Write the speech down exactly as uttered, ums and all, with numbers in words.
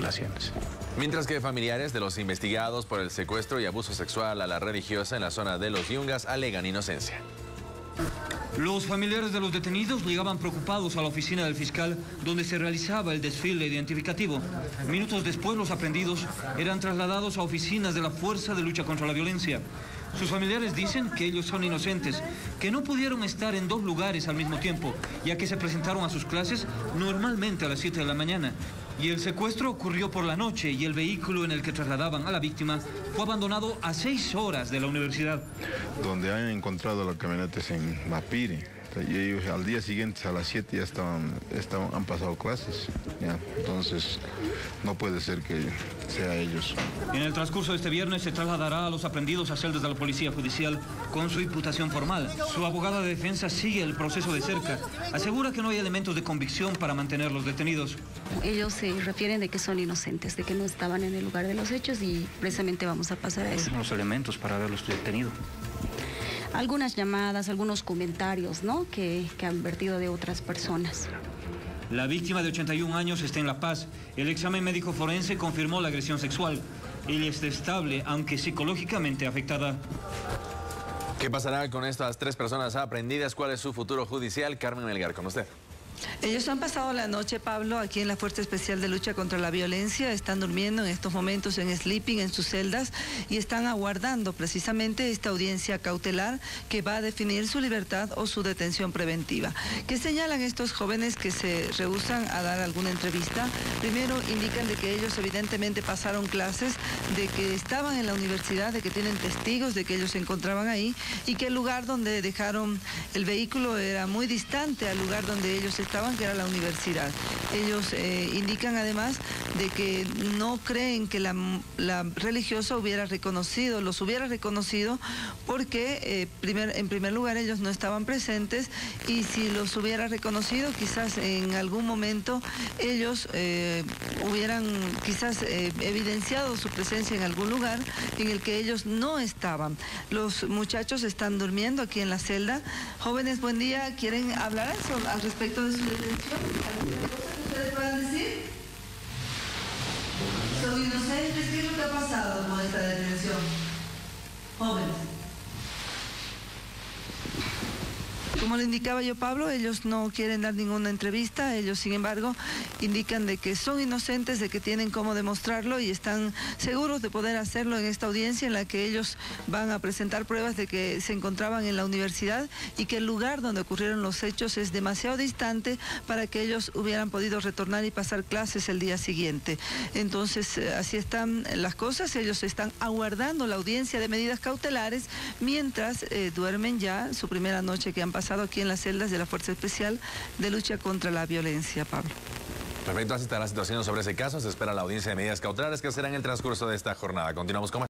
investigaciones. Mientras que familiares de los investigados por el secuestro y abuso sexual a la religiosa en la zona de Los Yungas alegan inocencia. Los familiares de los detenidos llegaban preocupados a la oficina del fiscal donde se realizaba el desfile identificativo. Minutos después, los aprehendidos eran trasladados a oficinas de la Fuerza de Lucha contra la Violencia. Sus familiares dicen que ellos son inocentes, que no pudieron estar en dos lugares al mismo tiempo, ya que se presentaron a sus clases normalmente a las siete de la mañana. Y el secuestro ocurrió por la noche y el vehículo en el que trasladaban a la víctima fue abandonado a seis horas de la universidad. Donde han encontrado las camionetas en Mapire. Y ellos al día siguiente a las siete ya estaban, estaban, han pasado clases. ¿Ya? Entonces no puede ser que sea ellos. En el transcurso de este viernes se trasladará a los aprehendidos a celdas de la Policía Judicial con su imputación formal. Su abogada de defensa sigue el proceso de cerca. Asegura que no hay elementos de convicción para mantenerlos detenidos. Ellos se refieren de que son inocentes, de que no estaban en el lugar de los hechos y precisamente vamos a pasar a eso. Los elementos para haberlos detenido. Algunas llamadas, algunos comentarios, ¿no? que, que han vertido de otras personas. La víctima de ochenta y un años está en La Paz. El examen médico forense confirmó la agresión sexual. Ella está estable, aunque psicológicamente afectada. ¿Qué pasará con estas tres personas aprehendidas? ¿Cuál es su futuro judicial? Carmen Melgar, con usted. Ellos han pasado la noche, Pablo, aquí en la Fuerza Especial de Lucha contra la Violencia. Están durmiendo en estos momentos en sleeping, en sus celdas, y están aguardando precisamente esta audiencia cautelar que va a definir su libertad o su detención preventiva. ¿Qué señalan estos jóvenes que se rehúsan a dar alguna entrevista? Primero, indican de que ellos evidentemente pasaron clases, de que estaban en la universidad, de que tienen testigos de que ellos se encontraban ahí y que el lugar donde dejaron el vehículo era muy distante al lugar donde ellos estaban. Estaban, que era la universidad. Ellos eh, indican además de que no creen que la, la religiosa hubiera reconocido, los hubiera reconocido porque eh, primer, en primer lugar ellos no estaban presentes y si los hubiera reconocido quizás en algún momento ellos eh, hubieran quizás eh, evidenciado su presencia en algún lugar en el que ellos no estaban. Los muchachos están durmiendo aquí en la celda. Jóvenes, buen día. ¿Quieren hablar al respecto de su detención? ¿Alguna cosa que ustedes puedan decir? ¿Son inocentes? ¿Qué es lo que ha pasado con esta detención? Jóvenes. Como le indicaba yo, Pablo, ellos no quieren dar ninguna entrevista. Ellos, sin embargo, indican de que son inocentes, de que tienen cómo demostrarlo y están seguros de poder hacerlo en esta audiencia en la que ellos van a presentar pruebas de que se encontraban en la universidad y que el lugar donde ocurrieron los hechos es demasiado distante para que ellos hubieran podido retornar y pasar clases el día siguiente. Entonces, así están las cosas. Ellos están aguardando la audiencia de medidas cautelares mientras eh, duermen ya su primera noche que han pasado aquí en las celdas de la Fuerza Especial de Lucha contra la Violencia, Pablo. Perfecto, así está la situación sobre ese caso. Se espera la audiencia de medidas cautelares que será en el transcurso de esta jornada. Continuamos con más.